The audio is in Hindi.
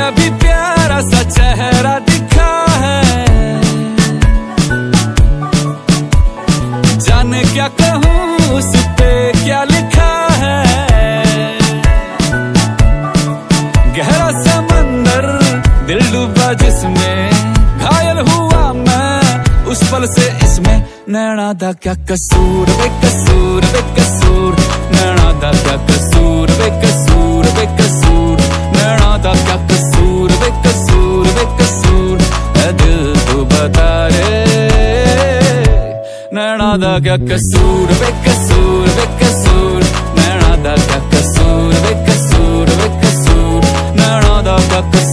अभी प्यारा सा चेहरा दिखा है, जाने क्या कहूँ उस पे क्या लिखा है। गहरा समंदर दिल डूबा जिसमें, घायल हुआ मैं उस पल से इसमें। नैना दा क्या कसूर बेकसूर बेकसूर, नैना दा क्या कसूर बेकसूर बेकसूर, नैना दा क्या कसूर बेकसूर बेकसूर, ऐ दिल तू बता रे, नैना दा क्या कसूर बेकसूर बेकसूर, नैना दा क्या कसूर बेकसूर बेकसूर, नैना दा क्या कसूर